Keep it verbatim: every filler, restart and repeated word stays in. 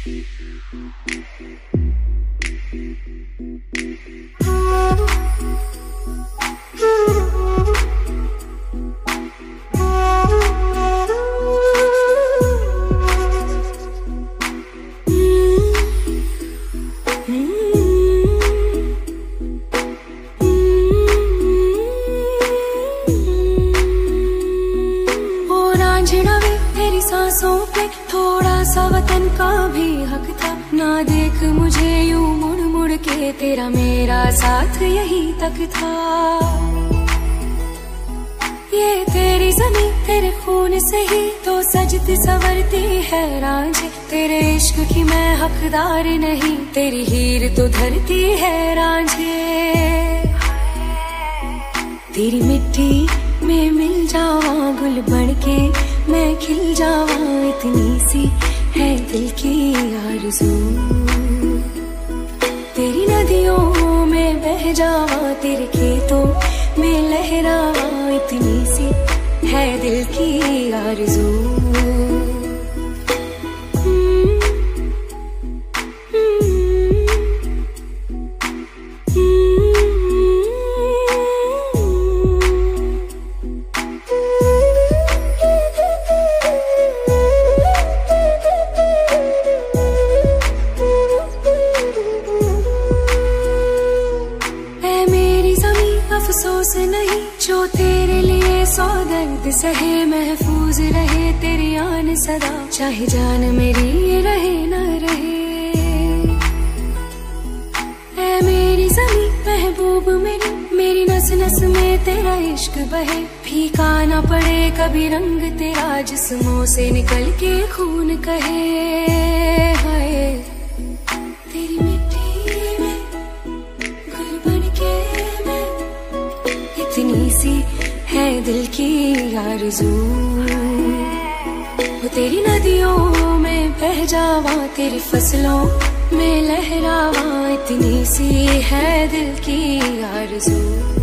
सांसों पे थोड़ा सा वतन का भी हक था। ना देख मुझे यूं मुड़ मुड़ के, तेरा मेरा साथ यही तक था। ये तेरी ज़मीं तेरे खून से ही तो सजती संवरती है रांझे। तेरे इश्क की मैं हकदार नहीं, तेरी हीर तो धरती है रांझे। तेरी मिट्टी में मिल जावा गुल बनके मैं खिल जावा, इतनी सी है दिल की आरज़ू। तेरी नदियों में बह जावा, तेरे खेतों में लहरावा, इतनी सी है दिल की आरज़ू। अफसोस नहीं जो तेरे लिए सौ दर्द सहे, महफूज रहे तेरी आन सदा, चाहे जान मेरी रहे न रहे। ऐ मेरी ज़मीं महबूब मेरी, मेरी नस नस में तेरा इश्क बहे। फीका ना पड़े कभी रंग तेरा, जिस्मों से निकल के खून कहे। हाय तेरी मिट्टी में गुल बनके मैं, इतनी सी है दिल की आरज़ू। वो तेरी नदियों में बह जावा, तेरी फसलों में लहरावा, इतनी सी है दिल की आरज़ू।